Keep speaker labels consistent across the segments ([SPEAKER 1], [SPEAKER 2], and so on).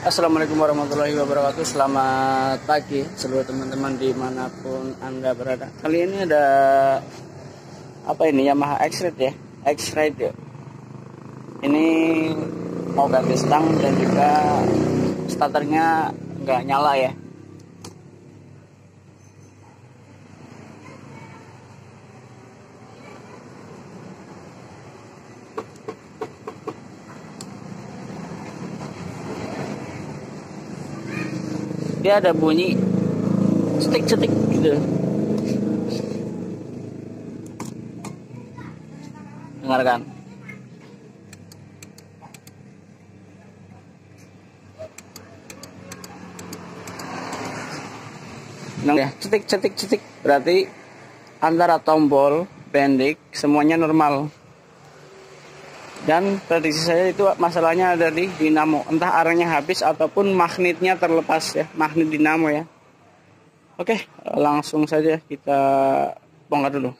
[SPEAKER 1] Assalamualaikum warahmatullahi wabarakatuh. Selamat pagi seluruh teman-teman dimanapun Anda berada. Kali ini ada apa ini, Yamaha X-Ride ya, X-Ride ya. Ini mau ganti stang dan juga starternya nggak nyala ya. Dia ada bunyi cetik-cetik gitu. Dengarkan. Nah, ya, cetik-cetik-cetik berarti antara tombol, bendik semuanya normal. Dan prediksi saya itu masalahnya ada di dinamo, entah arangnya habis ataupun magnetnya terlepas ya, magnet dinamo ya. Oke, langsung saja kita bongkar dulu.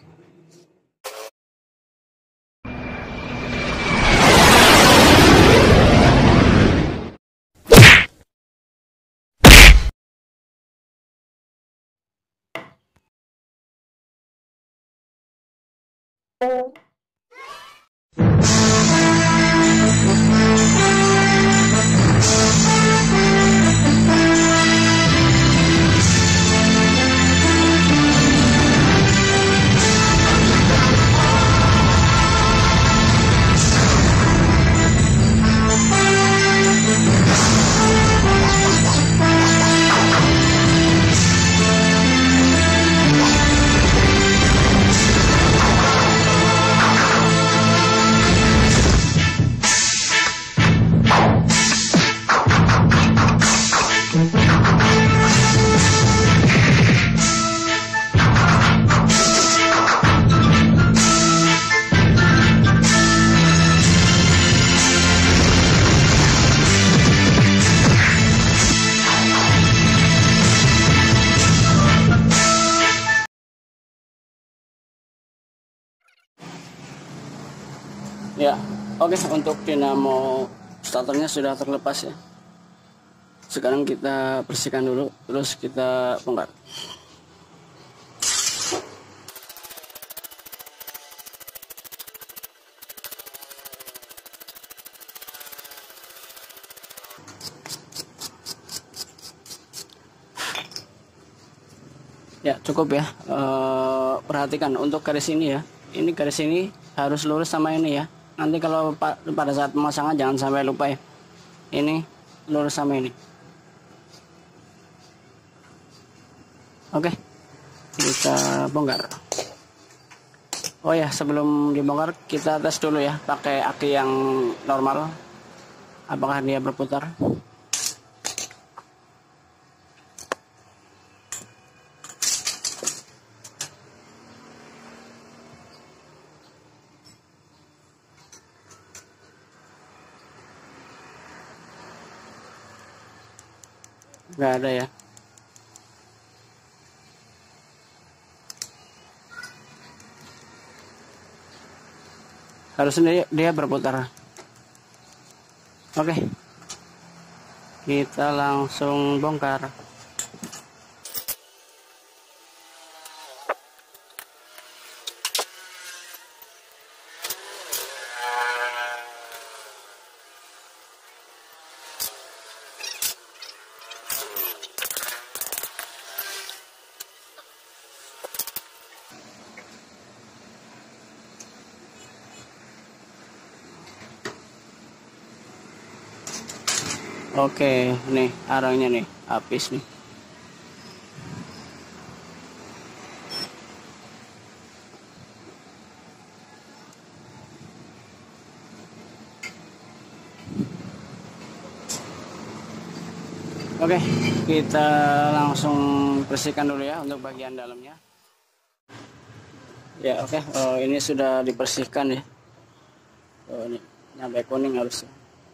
[SPEAKER 1] Ya, oke, untuk dinamo starternya sudah terlepas ya. Sekarang kita bersihkan dulu, terus kita bongkar. Ya, cukup ya. Perhatikan untuk garis ini ya. Ini garis ini harus lurus sama ini ya. Nanti kalau pada saat pemasangan jangan sampai lupa ya. Ini lurus sama ini. Oke, kita bongkar. Oh ya, sebelum dibongkar kita tes dulu ya pakai aki yang normal. Apakah dia berputar? Nggak ada ya. Harusnya dia berputar. Oke, kita langsung bongkar. Oke, nih arangnya nih habis nih. Oke, kita langsung bersihkan dulu ya untuk bagian dalamnya. Ya, oke. Oh, ini sudah dibersihkan ya. Oh, ini nyampe kuning harusnya.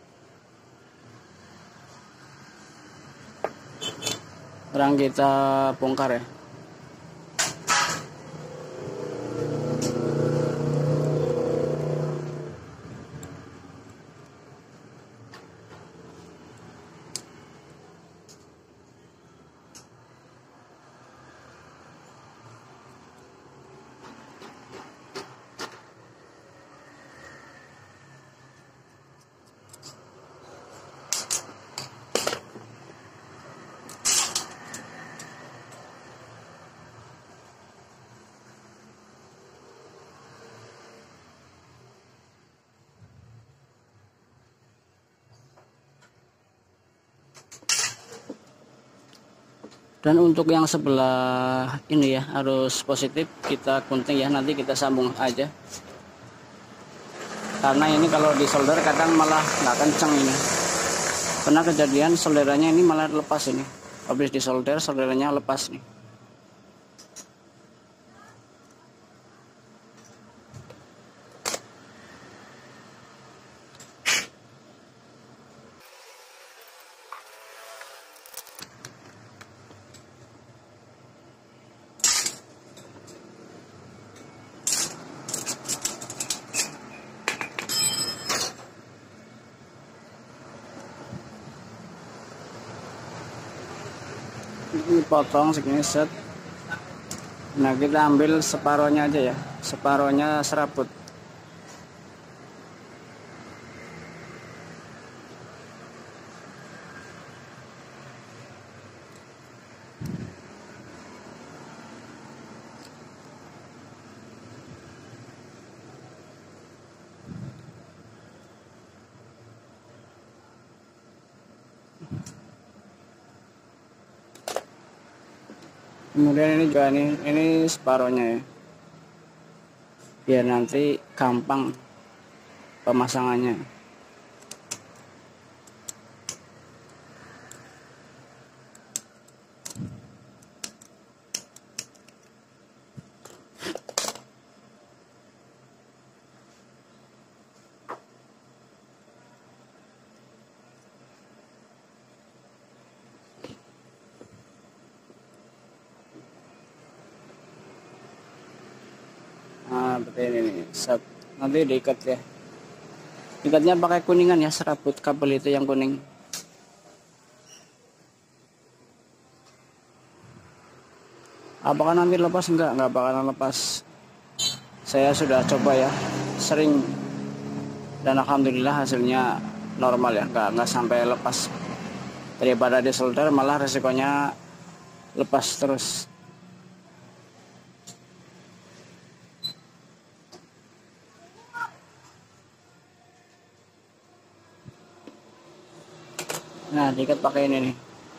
[SPEAKER 1] Sekarang kita bongkar ya. Dan untuk yang sebelah ini ya, arus positif kita gunting ya, nanti kita sambung aja. Karena ini kalau di solder kadang malah nggak kenceng ini. Pernah kejadian solderannya ini malah lepas ini. Habis di solder, solderannya lepas nih. Ini potong segini set. Nah kita ambil separohnya aja ya, separohnya serabut. Kemudian ini juga ini separohnya ya, biar nanti gampang pemasangannya. Nah, seperti ini nih. Set. Nanti diikat ya. Ikatnya pakai kuningan ya, serabut kabel itu yang kuning. Apakah nanti lepas? Enggak bakalan lepas. Saya sudah coba ya, sering, dan alhamdulillah hasilnya normal ya, enggak sampai lepas. Daripada di solder malah resikonya lepas terus. Nah, diikat pakai ini nih.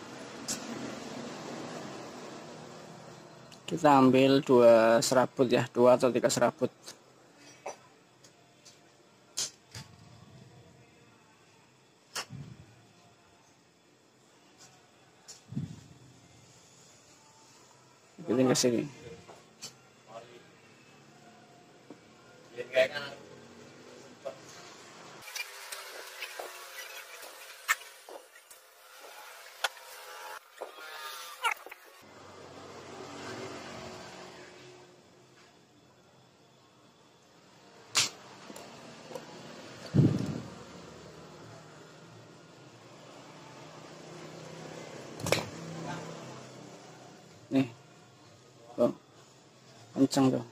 [SPEAKER 1] Kita ambil 2 serabut ya, 2 atau 3 serabut. Ikutin ke sini. Nih, tuh, kenceng tuh,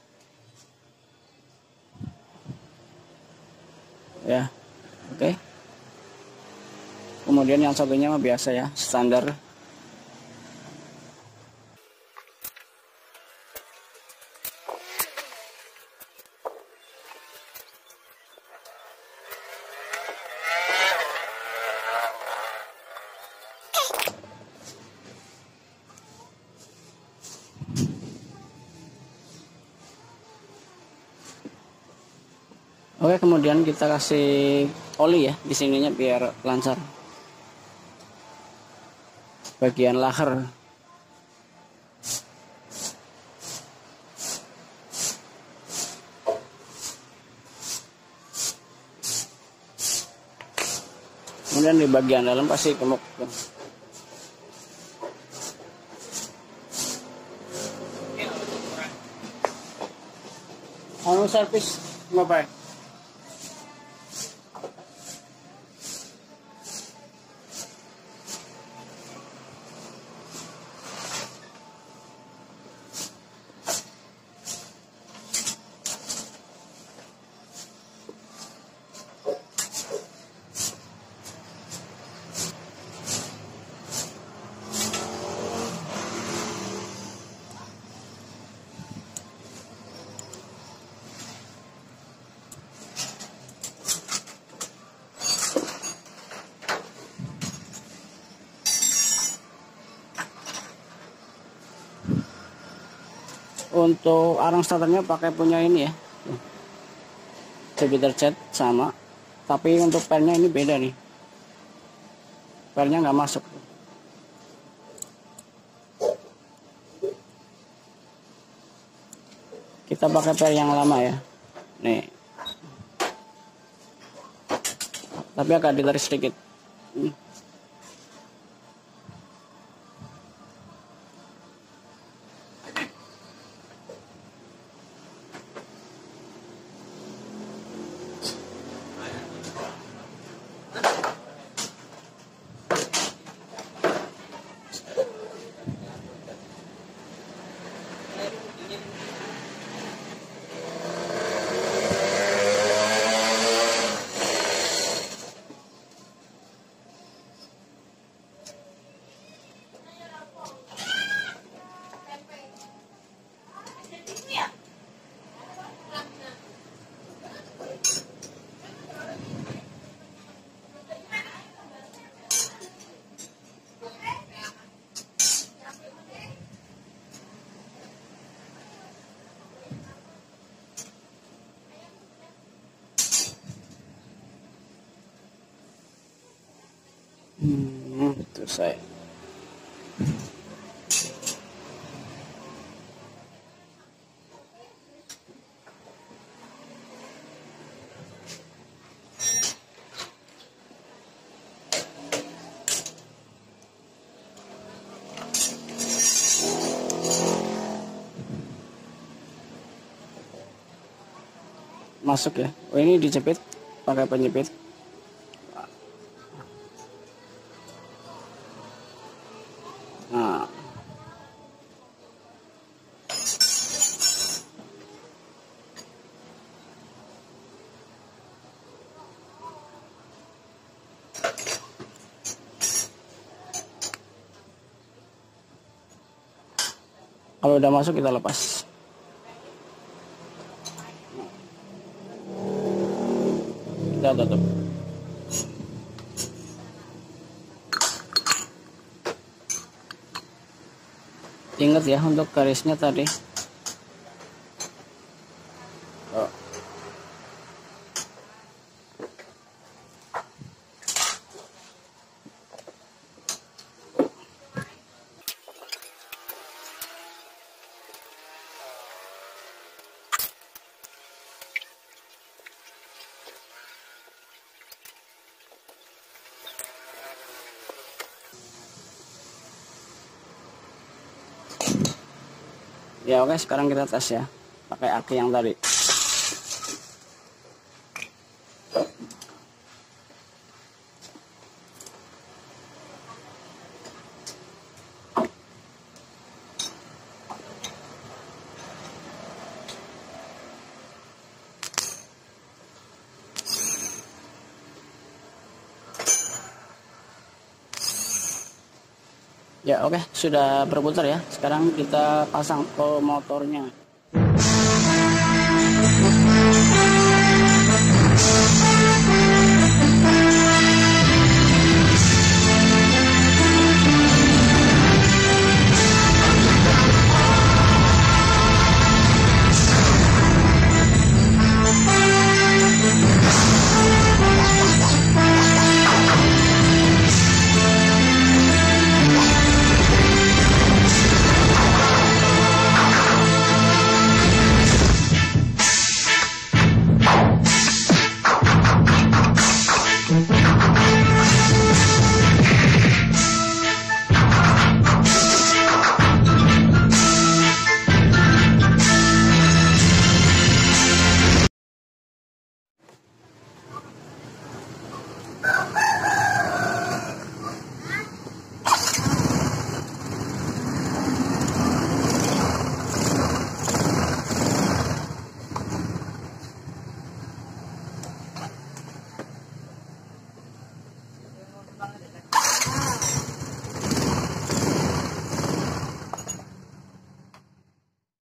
[SPEAKER 1] ya, oke. Kemudian yang satunya mah biasa ya, standar. Oke, kemudian kita kasih oli ya di sininya biar lancar. Bagian laher. Kemudian di bagian dalam pasti gemuk. Anu servis ngapain? Untuk arang starternya pakai punya ini ya, Jupiter Jet sama, tapi untuk pelnya ini beda nih, pelnya nggak masuk. Kita pakai pel yang lama ya, nih, tapi agak ditarik sedikit. Selesai. Masuk ya. Oh, ini dijepit pakai penjepit. Nah, kalau udah masuk kita lepas. Kita tutup. Ingat ya untuk garisnya tadi. Oh. Ya oke, sekarang kita tes ya pakai aki yang tadi. Ya oke, sudah berputar ya. Sekarang kita pasang ke motornya.